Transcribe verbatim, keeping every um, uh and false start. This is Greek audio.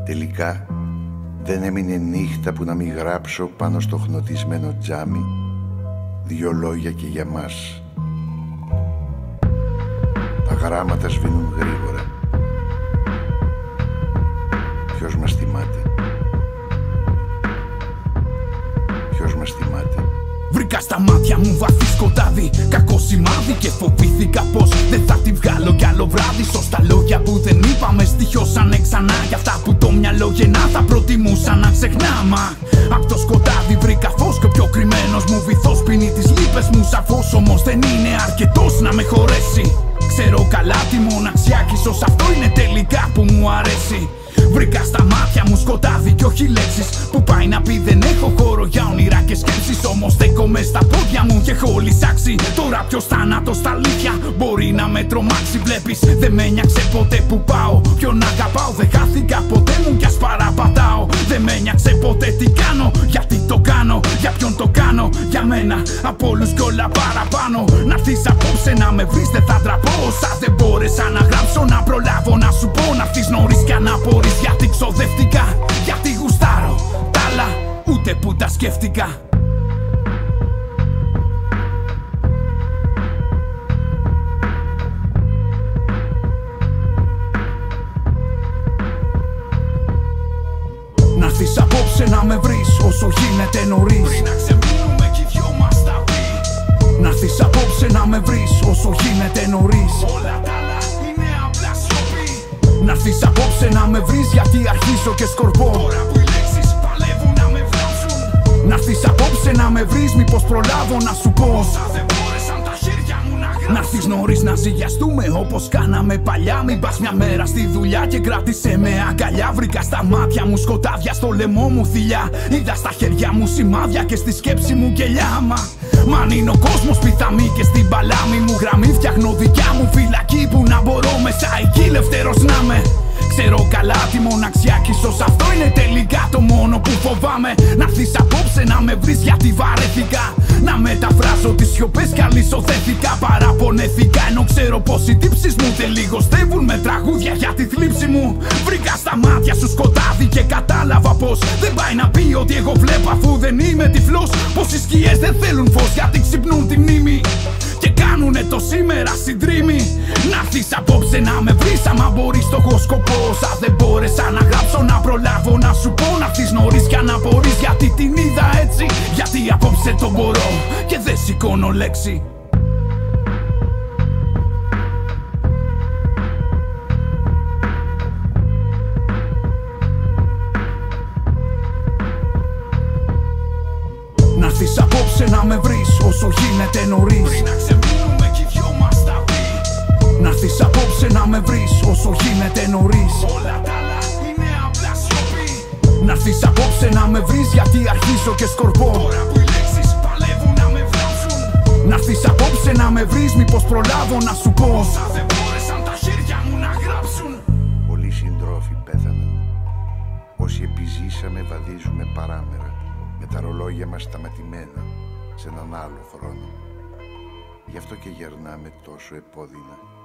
Τελικά δεν έμεινε νύχτα που να μην γράψω πάνω στο χνοτισμένο τζάμι δυο λόγια και για μας. Τα γράμματα σβήνουν γρήγορα. Ποιος μας θυμάται? Ποιος μας θυμάται? Βρήκα στα μάτια μου βαθύ σκοτάδι, κακό σημάδι και φοβήθηκα πως δεν θα τη βγάλω κι άλλο βράδυ. Σωστά λόγια που δεν είπαμε στοιχιώσανε ξανά, για αυτά που το μυαλό γεννά θα προτιμούσα να ξεχνά. Μα απ' το σκοτάδι βρήκα φως και ο πιο κρυμμένος μου βυθός πίνει τις λύπες μου σαφώς, όμως δεν είναι αρκετός να με χωρέσει. Ξέρω καλά τη μοναξιά κι ίσως αυτό είναι τελικά που μου αρέσει. Βρήκα στα μάτια μου σκοτάδι κι όχι λέξεις, που πάει να πει δεν έχω χώρο για όνειρα και σκέψεις. Όμως στέκομαι στα πόδια μου και έχω λυσάξει. Τώρα ποιος θάνατος στα αλήθεια μπορεί να με τρομάξει? Βλέπεις δεν με νοιάξε ποτέ που πάω, ποιον αγαπάω. Δεν χάθηκα ποτέ μου κι ας παραπατάω. Δεν με νοιάξε ποτέ τι κάνω, γιατί το κάνω, για ποιον το κάνω. Για μένα από όλους κι όλα παραπάνω. Να'ρθεις απόψε να με βρεις δεν θα ντραπώ. Όσα δεν μπόρεσα να γράψω να προλάβω να σου πω. Να'ρθεις νωρίς κι αν απορείς γιατί ξοδεύτηκα, γιατί γουστάρω τ' άλλα ούτε που τα σκέφτηκα. Να'ρθεις απόψε να με βρεις όσο γίνεται νωρίς, πριν να ξεμείνουμε κι οι δυο μας τα πει. Να'ρθεις απόψε να με βρεις όσο γίνεται νωρίς, όλα τα άλλα είναι απλά σιωπή. Να'ρθεις απόψε να με βρεις γιατί αρχίζω και σκορπώ. Τώρα που οι λέξεις παλεύουν να με βλάψουν. Να'ρθεις απόψε να με βρεις μήπως προλάβω να σου πω όσα δεν μπόρεσαν τα χέρια μου να γράψουν. Να'ρθεις νωρίς να ζυγιαστούμε όπως κάναμε παλιά. Μην πας μια μέρα στη δουλειά και κράτησε με αγκαλιά. Βρήκα στα μάτια μου σκοτάδια, στο λαιμό μου θηλιά. Είδα στα χέρια μου σημάδια και στη σκέψη μου κελιά. Μα Μ' αν είναι ο κόσμος πιθαμή και στην παλάμη μου γραμμή, φτιάχνω δικιά μου φυλακή που να μπορώ μέσα εκεί ελεύθερος να με. Ξέρω καλά τη μοναξιά κι ίσως αυτό είναι τελικά το μόνο που φοβάμαι. Να'ρθεις απόψε να με βρεις γιατί βαρέθηκα να μεταφράζω τις σιωπές κι αλυσοδέθηκα. Παραπονέθηκα ενώ ξέρω πως οι τύψεις μου δεν λιγοστεύουν με τραγούδια για τη θλίψη μου. Βρήκα στα μάτια σου σκοτάδι και κατάλαβα πως δεν πάει να πει ότι εγώ βλέπω αφού δεν είμαι τυφλός. Πως οι σκιές δεν θέλουν φως γιατί ξυπνούν τη μνήμη και κάνουνε το σήμερα συντρίμι. Να'ρθεις απόψε να με βρεις άμα μπορείς το έχω σκοπό. Όσα δεν μπόρεσα να γράψω να προλάβω να σου πω. Να'ρθεις νωρίς κι αν απορείς γιατί την είδα έτσι. Γιατί απόψε το μπορώ και δεν σηκώνω λέξη. Να'ρθεις απόψε να με βρεις όσο γίνεται νωρίς, πριν να ξεμείνουμε κι οι δυο μας τα πει. Να'ρθεις απόψε να με βρεις όσο γίνεται νωρίς, όλα τα άλλα είναι απλά σιωπή. Να'ρθεις απόψε να με βρεις γιατί αρχίζω και σκορπώ. Τώρα που οι λέξεις παλεύουν να με βλάψουν. Να'ρθεις απόψε να με βρεις μήπως προλάβω να σου πω όσα δεν μπόρεσαν τα χέρια μου να γράψουν. Πολλοί συντρόφοι πέθαναν. Όσοι επιζήσαμε βαδίζουμε παράμερα με τα ρολόγια μας σταματημένα σε έναν άλλο χρόνο. Γι' αυτό και γερνάμε τόσο επώδυνα.